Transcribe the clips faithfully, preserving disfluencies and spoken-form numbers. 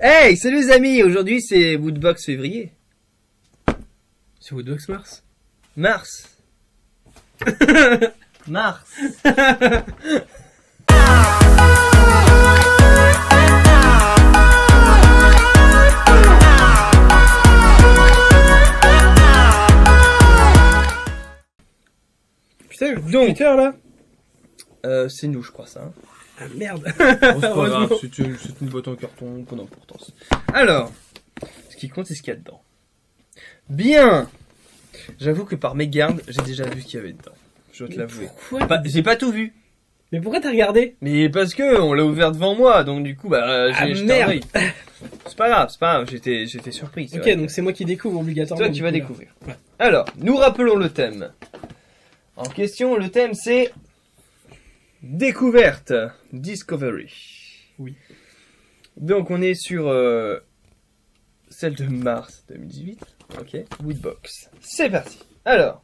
Hey, salut les amis, aujourd'hui c'est Woodbox février. C'est Woodbox Mars. Mars. Mars. Putain, donc, Twitter là euh, c'est nous je crois ça. Hein. Ah merde. Bon, c'est pas grave, c'est une, c'est une boîte en carton, pas d'importance. Alors, ce qui compte c'est ce qu'il y a dedans. Bien. J'avoue que par mégarde, j'ai déjà vu ce qu'il y avait dedans. Je dois te l'avouer. Pas- J'ai pas tout vu. Mais pourquoi t'as regardé? Mais parce que on l'a ouvert devant moi, donc du coup bah j'ai Ah, jeté un merde. œil. C'est pas grave, c'est pas grave, j'étais j'étais surpris. c'est Ok, vrai. donc c'est moi qui découvre obligatoirement. Toi tu vas du coup, là. découvrir. Ouais. Alors, nous rappelons le thème. En question, le thème c'est découverte, discovery. Oui. Donc on est sur euh, celle de mars deux mille dix-huit. Ok, Woodbox. C'est parti. Alors,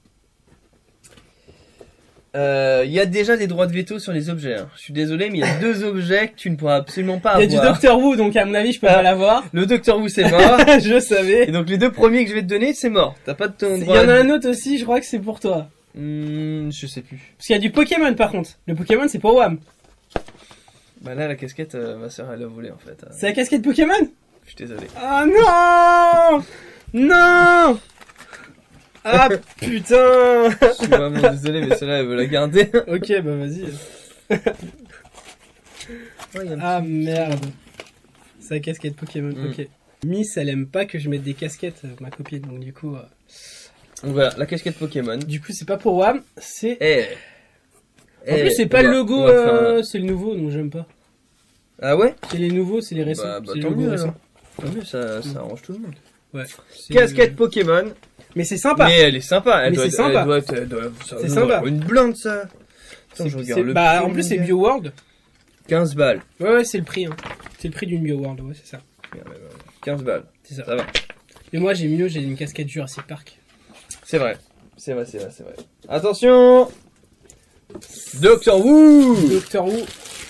euh, il y a déjà des droits de veto sur les objets. Hein. Je suis désolé, mais il y a deux objets que tu ne pourras absolument pas Il y a avoir. du Docteur Who, donc à mon avis, je peux Ah. pas l'avoir. Le Docteur Who c'est mort. Je savais. Et donc les deux premiers que je vais te donner, c'est mort. T'as pas de ton Il y droit. en a à- un autre aussi, je crois que c'est pour toi. Hmm, je sais plus. Parce qu'il y a du Pokémon par contre. Le Pokémon, c'est pour Wam. Bah là, la casquette, euh, ma sœur, elle a volé en fait. Euh, C'est la casquette Pokémon? je suis désolé. Ah non! Non! Ah putain! Je suis vraiment désolé, mais celle-là, elle veut la garder. Ok, bah vas-y. Ouais, y a un Ah petit- merde. C'est la casquette Pokémon, Mm. ok. Miss, elle aime pas que je mette des casquettes, euh, ma copine, donc du coup... euh, Donc voilà, la casquette Pokémon. Du coup, c'est pas pour Wam, c'est... Eh. En Eh, plus, c'est on pas va- le logo, on va faire un- euh, c'est le nouveau, donc j'aime pas. Ah ouais? C'est les nouveaux, c'est les récents. Bah, bah c'est les tant logos mieux récents. alors. Tant mieux, ça, ça arrange tout le monde. Ouais. c'est- Casquette Pokémon. Mais c'est sympa. Mais elle est sympa. Elle Mais doit c'est être- sympa. Elle doit être, elle doit- ça C'est doit sympa. avoir une blinde ça. Attends, C'est- je regarde c'est- le Bah, prix, en plus, mon c'est gars. BioWorld. quinze balles. Ouais, ouais, c'est le prix, hein. C'est le prix d'une BioWorld, ouais, c'est ça. quinze balles. C'est ça. Ça va. Et moi, j'ai mieux, j'ai une casquette Jurassic Park. C'est vrai. C'est vrai, c'est vrai, c'est vrai. Attention! Doctor Who! Doctor Who.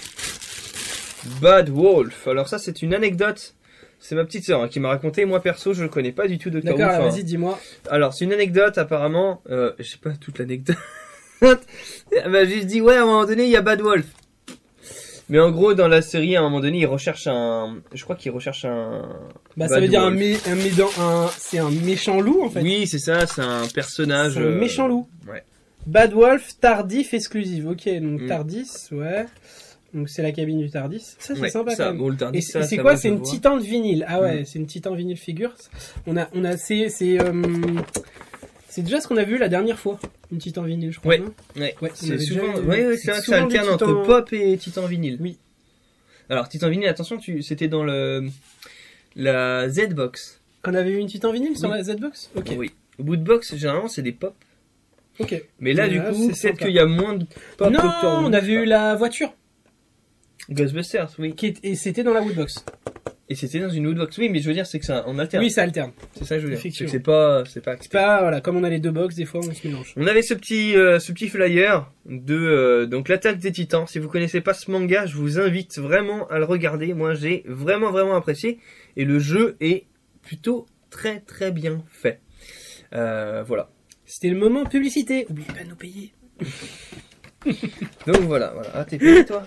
Bad Wolf. Alors ça, c'est une anecdote. C'est ma petite sœur hein, qui m'a raconté. Moi perso, je le connais pas du tout Doctor Who. D'accord, alors, Enfin, vas-y, dis-moi. alors c'est une anecdote apparemment. Euh, je sais pas toute l'anecdote. Elle m'a juste dit ouais, à un moment donné, il y a Bad Wolf. Mais en gros, dans la série, à un moment donné, il recherche un. Je crois qu'il recherche un. Bah, ça Bad veut dire un, Wolf. mé... un, médan- un... C'est un méchant loup, en fait. Oui, c'est ça. C'est un personnage. C'est un euh, méchant loup. Ouais. Bad Wolf, Tardif exclusive. Ok, donc Mm. Tardis, ouais. Donc c'est la cabine du Tardis. Ça, c'est Ouais, sympa ça, quand même. bon, le Tardis, Et ça, c'est c'est ça quoi? va, C'est je une vois. titan de vinyle. Ah ouais, Mm. c'est une titan vinyle figure. On a, on a, c'est, c'est, euh, c'est déjà ce qu'on a vu la dernière fois. Une titan vinyle, je crois. Ouais. non Ouais, Ouais, on c'est avait souvent. déjà eu- Ouais, ouais, c'est c'est vrai que ça souvent des alterne entre titans- pop et titan vinyle. Oui. Alors, titan vinyle, attention, tu, c'était dans le la Z-Box. Qu'on avait eu une titan vinyle sur Oui. la Z-Box. Ok. Oui. Woodbox, généralement, c'est des pop. Ok. Mais là, Et du là, coup, c'est peut-être sympa. qu'il y a moins de pop. Non, Doctor Who, on je avait sais eu pas. la voiture. Ghostbusters, oui. Qui est... Et c'était dans la Woodbox. Et c'était dans une Woodbox. Oui, mais je veux dire, c'est que ça, on alterne. Oui, ça alterne. C'est ça que je veux dire. C'est que Effectivement. c'est pas, c'est pas. C'est pas, voilà, comme on a les deux box, des fois on se mélange. On avait ce petit, euh, ce petit flyer de euh, donc l'attaque des Titans. Si vous connaissez pas ce manga, je vous invite vraiment à le regarder. Moi, j'ai vraiment vraiment apprécié et le jeu est plutôt très très bien fait. Euh, voilà. C'était le moment publicité. Oubliez pas de nous payer. Donc voilà, voilà. Ah, t'es payé toi.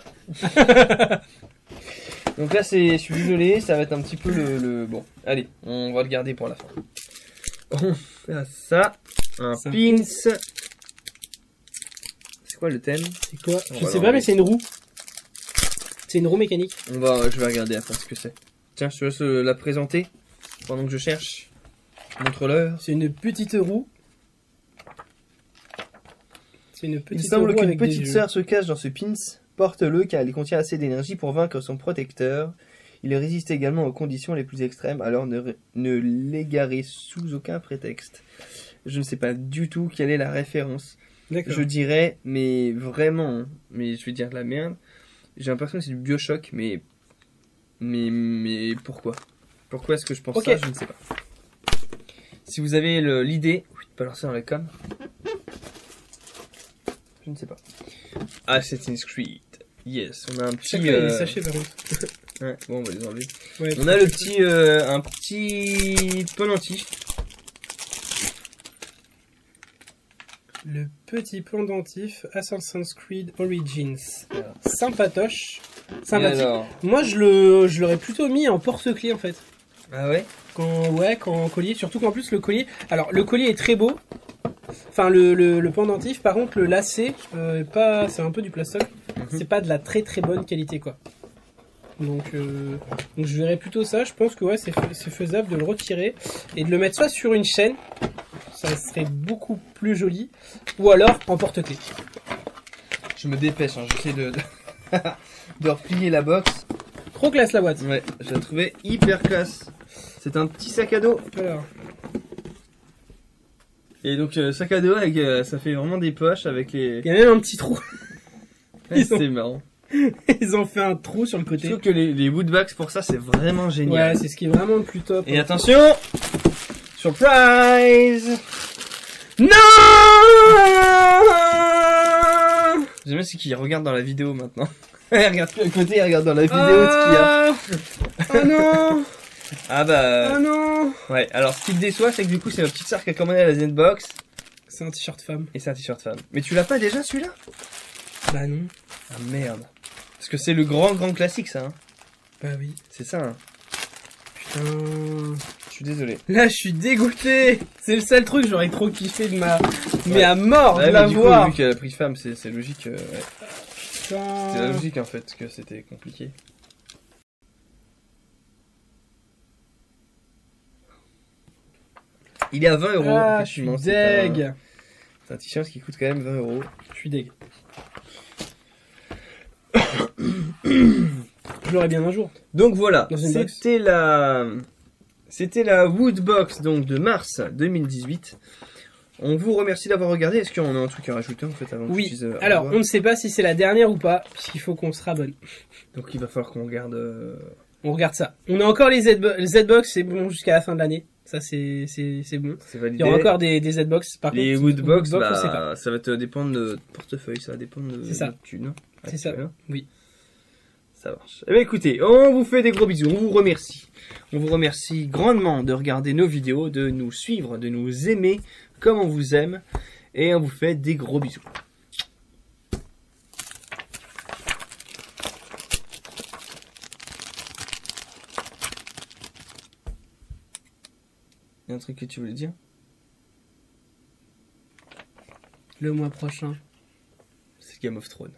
Donc là, c'est, je suis désolé, ça va être un petit peu le, le... bon. Allez, on va le garder pour la fin. On fait ça, un C'est un pins. C'est quoi le thème? C'est quoi? On Je va sais pas, l'enlever. mais c'est une roue. C'est une roue mécanique. On va, je vais regarder après ce que c'est. Tiens, je te laisse euh, la présenter pendant que je cherche. Montre-leur. C'est une petite roue. C'est une Il petite semble roue qu'une avec des petite yeux. sœur se cache dans ce pins. Porte-le car il contient assez d'énergie pour vaincre son protecteur. Il résiste également aux conditions les plus extrêmes, alors ne, ré- ne l'égarez sous aucun prétexte. Je ne sais pas du tout quelle est la référence. D'accord. Je dirais, mais vraiment, hein, mais je vais dire de la merde. J'ai l'impression que c'est du Bioshock, mais... Mais, mais pourquoi Pourquoi est-ce que je pense Ok. ça Je ne sais pas. Si vous avez le- l'idée... Oui, balancer dans la com. Je ne sais pas. Assassin's Creed. Yes, on a un petit... Chaque fois, il y a des euh, sachets par contre. Ouais, bon, on va les enlever. Ouais, On a le petit, euh, un petit pendentif. Le petit pendentif Assassin's Creed Origins. Alors, sympatoche. Sympathique. alors Moi, je le, je l'aurais plutôt mis en porte-clés en fait. Ah ouais? Quand, ouais, quand collier. Surtout qu'en plus, le collier. Alors, le collier est très beau. Enfin, le, le, le pendentif, par contre, le lacet, euh, est pas, c'est un peu du plastoc. Mm-hmm. C'est pas de la très très bonne qualité, quoi. Donc, euh, donc je verrais plutôt ça. Je pense que ouais, c'est c'est faisable de le retirer et de le mettre soit sur une chaîne, ça serait beaucoup plus joli, ou alors en porte-clés. Je me dépêche, hein, j'essaie de, de, de replier la box. Trop classe la boîte. Ouais, je l'ai trouvé hyper classe. C'est un petit sac à dos. Alors, Et donc, euh, sac à dos, avec, euh, ça fait vraiment des poches avec les. il y a même un petit trou. Ouais, Ils ont- c'est marrant. Ils ont fait un trou sur le Je côté. trouve que les, les woodbags pour ça, c'est vraiment génial. Ouais, c'est ce qui est vraiment le plus top. Et attention! Surprise! Non! J'aime bien ce qu'il regarde dans la vidéo maintenant. Il regarde plus à côté, il regarde dans la vidéo ce qu'il y a. Ah oh non! Ah bah. Oh non! Ouais, alors ce qui te déçoit, c'est que du coup, c'est ma petite sœur qui a commandé la Z-Box. C'est un t-shirt femme. Et c'est un t-shirt femme. Mais tu l'as pas déjà celui-là? Bah non. Ah merde. Parce que c'est le grand, grand classique ça. Hein. Bah oui. C'est ça. Hein. Putain. Je suis désolé. Là, je suis dégoûté. C'est le seul truc, j'aurais trop kiffé de ma. Mais Ouais. à mort Ouais, de mais la du voir. coup, vu qu'elle a pris femme, c'est c'est logique. Euh, ouais. Putain. C'est la logique en fait que c'était compliqué. Il est à vingt euros. Ah, je suis effectivement, c'est un- deg. C'est un t-shirt qui coûte quand même vingt euros. Je suis deg. Je l'aurai bien un jour. Donc voilà, Dans une box. c'était la, c'était la Woodbox donc de mars deux mille dix-huit. On vous remercie d'avoir regardé. Est-ce qu'on a un truc à rajouter en fait avant que Oui. tu dises, euh, au Alors, revoir on ne sait pas si c'est la dernière ou pas, puisqu'il faut qu'on se rabonne. Donc il va falloir qu'on regarde. euh, On regarde ça. On a encore les Z- les Z-Box, c'est bon jusqu'à la fin de l'année. Ça, c'est c'est c'est bon. C'est Il validé. y aura encore des, des Z-Box. Par Les contre, Woodbox, Woodbox, on sait pas. bah, ça va te dépendre de notre portefeuille, ça va dépendre de C'est ça. notre thune. C'est ça. Actuelle. Oui. Ça marche. Eh bien écoutez, on vous fait des gros bisous, on vous remercie. On vous remercie grandement de regarder nos vidéos, de nous suivre, de nous aimer comme on vous aime. Et on vous fait des gros bisous. Il y a un truc que tu voulais dire? Le mois prochain. C'est Game of Thrones.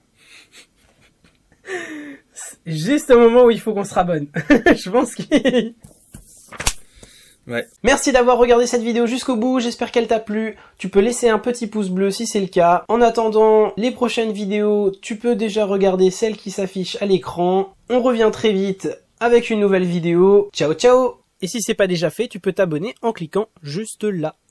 Juste au moment où il faut qu'on se rabonne. Je pense qu'il... Ouais. Merci d'avoir regardé cette vidéo jusqu'au bout, j'espère qu'elle t'a plu. Tu peux laisser un petit pouce bleu si c'est le cas. En attendant les prochaines vidéos, tu peux déjà regarder celles qui s'affichent à l'écran. On revient très vite avec une nouvelle vidéo. Ciao ciao! Et si c'est pas déjà fait, tu peux t'abonner en cliquant juste là.